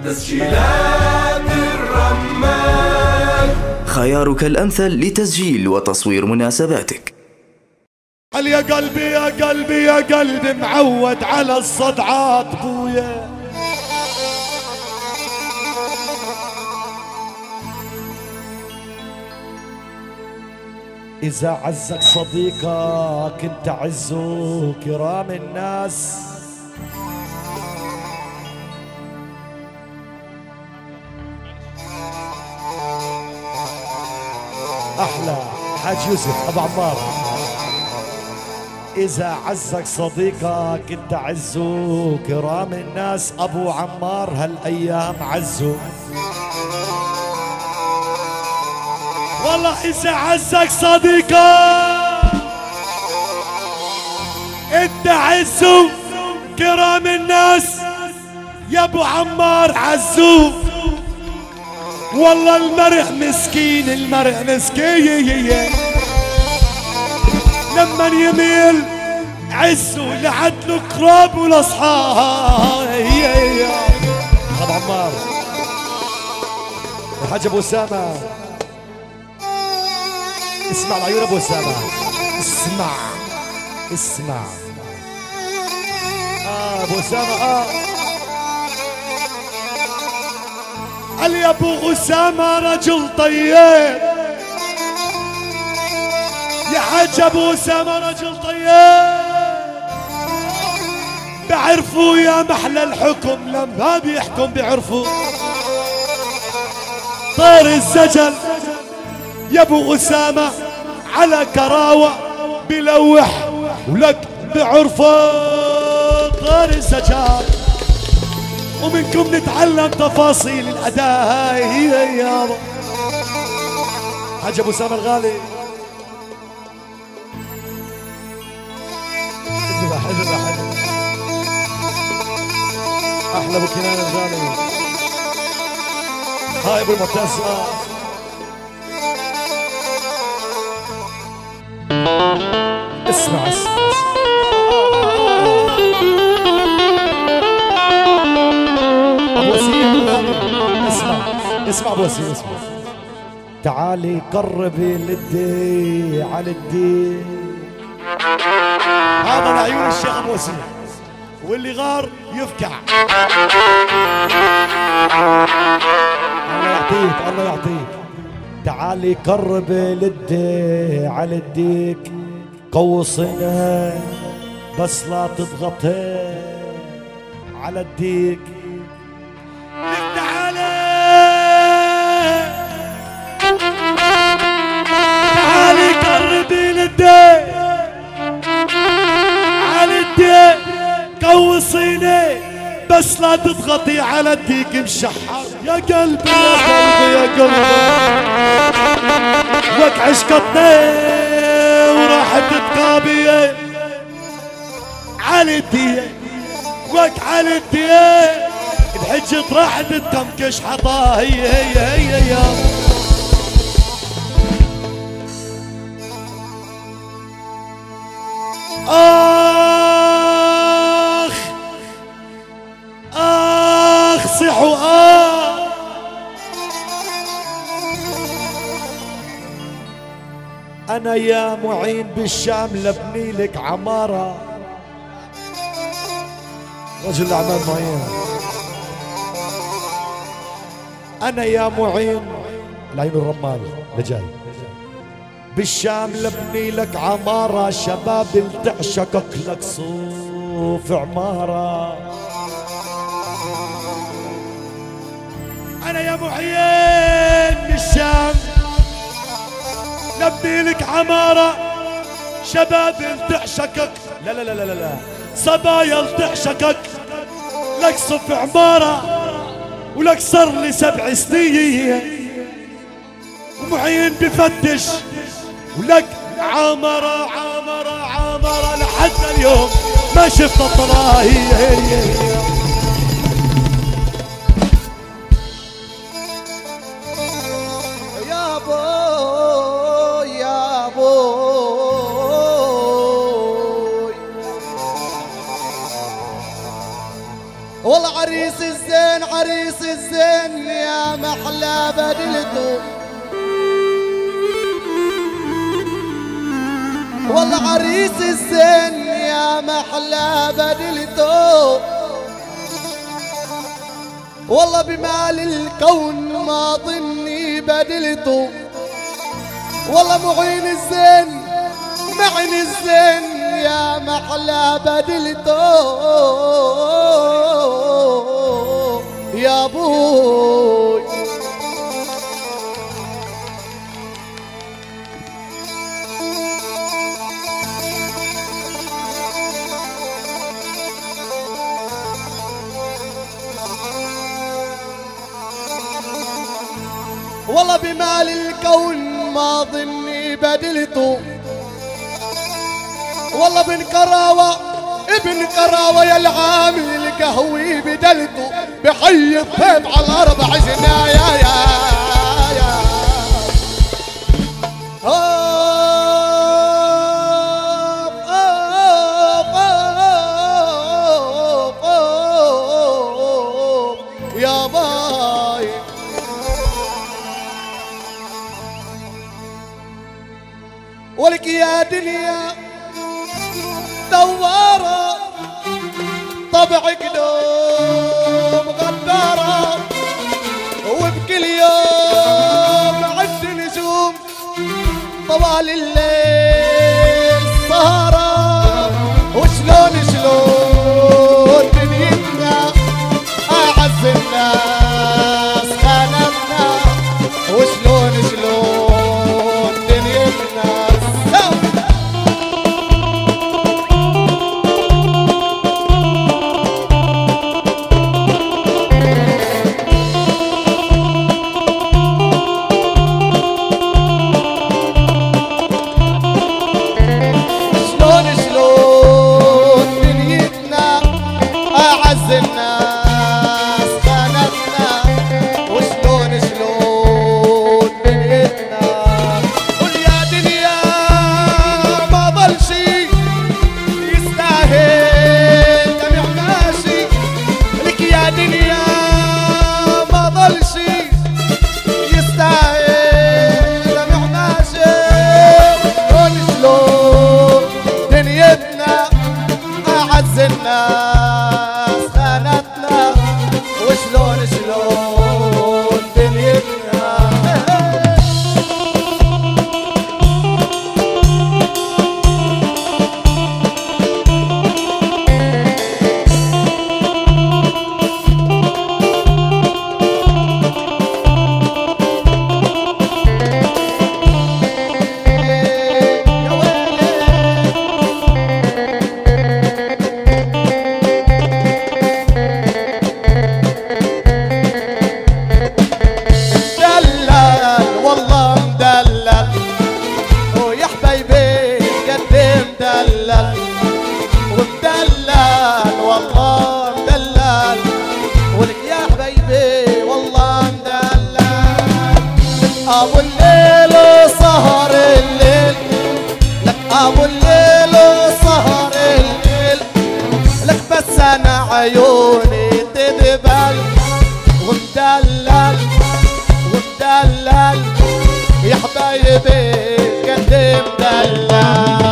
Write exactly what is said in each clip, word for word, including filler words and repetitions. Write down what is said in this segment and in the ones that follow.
تسجيلات الرمان، خيارك الأمثل لتسجيل وتصوير مناسباتك. قال يا قلبي يا قلبي يا قلبي معود على الصدعات بويا، إذا عزك صديقك انت عزو كرام الناس. أحلى حاج يوسف أبو عمار. إذا عزك صديقك انت عزو كرام الناس، أبو عمار هالأيام عزو والله. إذا عزك صديقك انت عزو كرام الناس، يا ابو عمار عزو والله. المرء مسكين المرء مسكين لما يميل عزو لعدل قراب والاصحاب. ابو عمار الحاج ابو اسامه، اسمع العيون ابو اسامه، اسمع اسمع. اه ابو اسامه اه قال يا ابو اسامه رجل طيب، يا حاج ابو اسامه رجل طيب. بعرفوا يا محلى الحكم لما بيحكم بعرفوا. طير الزجل يا ابو اسامه على كراوه بلوح ولك بعرفه. طير الزجل ومنكم نتعلم تفاصيل الاداء. هي يابا حاج ابو اسامه الغالي. اذبح اذبح احلى ابو كنان الغالي. هاي ابو المعتز. اسمع اسمع ابو وسيم، اسمع اسمع ابو وسيم اسمع. تعالي قربي للدي على الدي. هذا لعيون الشيخ ابو وسيم، واللي غار يفكع. الله يعطيك الله يعطيك. تعالي قربي للدي على الديك، قوصنا بس لا تضغطي على الديك. تعالي تعالي قربي للدي على الديك، قوصيني بس لا تضغطي على الديك مشحر. يا قلبي يا قلبي يا قلبي وك عشقتني وراحت تقابي على الديك، وك على الديك بحجة راحت تمكش حطاه. هي هي هي يا آخ آخ صيحوا آخ. أنا يا معين بالشام لبني لك عمارة. رجل الأعمال معين. أنا يا معين العين الرمال لجاي بالشام لبني لك عمارة. شباب تعشقك لك صوف عمارة. أنا يا معين بالشام نبني لك عمارة. شباب تعشقك لا لا لا لا لا صبايا تعشقك لك صف عمارة. ولك صار لي سبع سنين ومعين بفتش ولك عمرة عمرة عمرة لحد اليوم ما شفت الطلاهي. يا بوي يا بوي والله عريس عريس الزين عريس الزين يا محلى بدلته، والله عريس الزين يا محلى بدلته، والله بمال الكون ما ظني بدلته، والله معين الزين معين الزين يا محلى بدلته يا ابوي. والله بمال الكون ما ظني بدلته، والله بن كراوة ابن كراوة يا العامل القهوي بدلته، بحي الضيف على الاربع جنايا يا يا يا باي. ولك يا دنيا دوارة طبعك دوم غدارة، وبكل يوم عد نجوم طوال الليل سهرة، وشلون شلون دنيتنا أعز الناس خانتنا، وشلون شلون دنيتنا الناس خانتنا، وشلون شلون دنيتنا. قول يا دنيا ما ظل شي يستاهل دمع ماشي، لك يا دنيا ما ظل شي يستاهل دمع ماشي، شلون شلون دنيتنا أعز الناس خانتنا، وشلون شلون دنيتنا. ومدلل والله مدلل، ولك يا حبيبي والله مدلل. ابو الليل وسهر الليل، لك ابو الليل وسهر الليل، لك بس انا عيوني تذبل، ومدلل ومدلل يا حبيبي قد مدلل.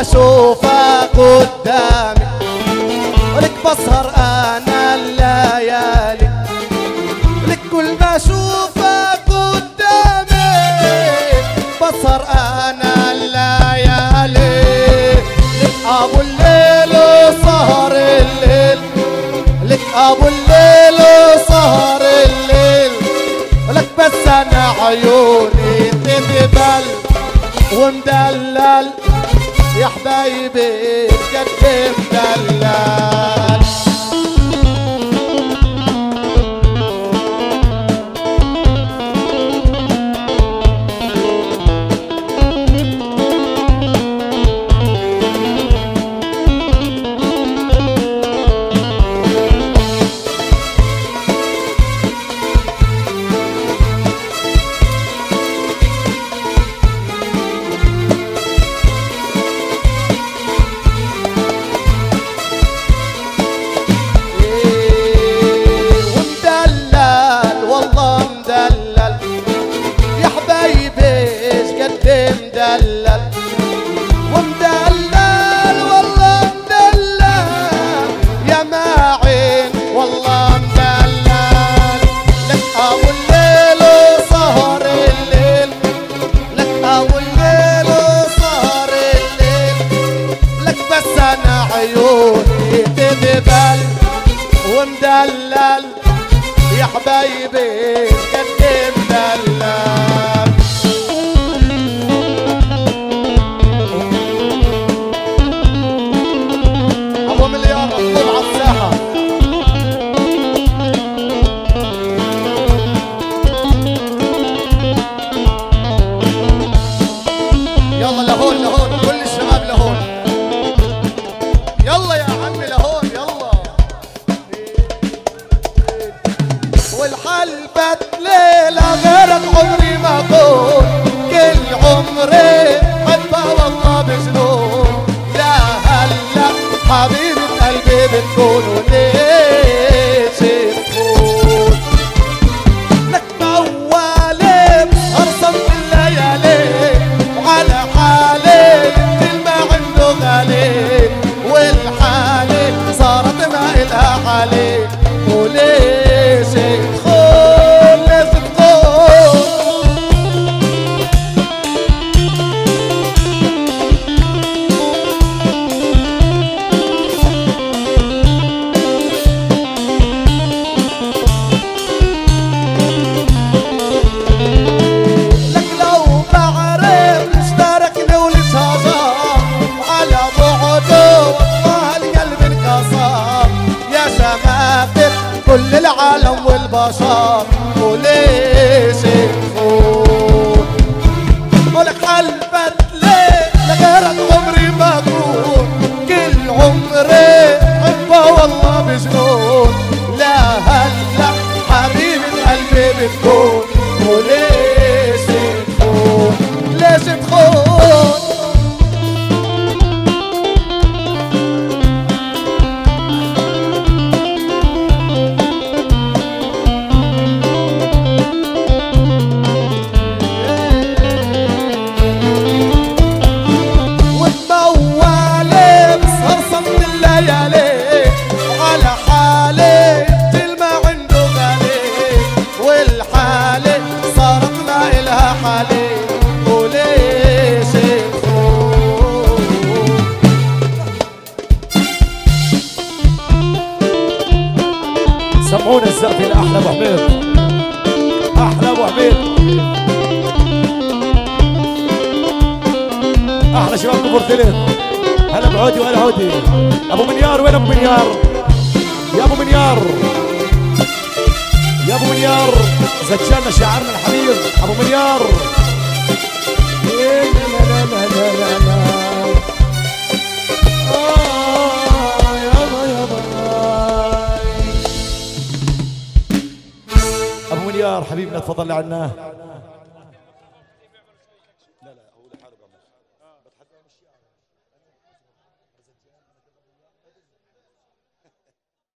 اشوفك قدامي ولك بسهر انا الليالي لك كل ما اشوفك قدامي بسهر انا الليالي لك ابو الليل وسهر الليل لك ابو الليل وسهر الليل لك بس انا عيوني تذبل ومدلل يا حبايبي بجد مدلل مدلل ومدلل والله مدلل يا ماعين والله مدلل لك ابو الليل وسهر الليل لك ابو الليل وسهر الليل لك بس انا عيوني تذبل ومدلل يا حبايبي قد مدلل يلا لهون لهون كل الشباب لهون يلا يا عمي لهون يلا والحلبة ليلة غيرك عمري ما اكون كل عمري حبها والله بجنون لا هلا حبيبة قلبي بتكون ليش تكون لك موالي بسهر الليالي وعلى حالي مثل ما عنده غالي والحالي صارت ما إلها حالي وليش تخون ليش تخون كل العالم والبشر وليش تخون ولك حلفت ليه لغيرك عمري ما اكون كل عمري حبه والله بجنون لا هلا حبيبة قلبي بتكون وليش تخون ليش تخون وعلى حالي مثل ما عنده غالي والحالي صارت ما إلها حالي وليش تخون سمعونا الزقفة لأحلى أبو حميد أحلى أبو حميد أحلى شباب كفر ثلاث هلا بعودي وهلا عودي ابو منيار وين ابو منيار يا ابو منيار يا ابو منيار زجلنا شاعرنا الحبيب ابو منيار لا لا لا لا لا لا آه يابا يابا ابو منيار حبيبنا تفضل لعنا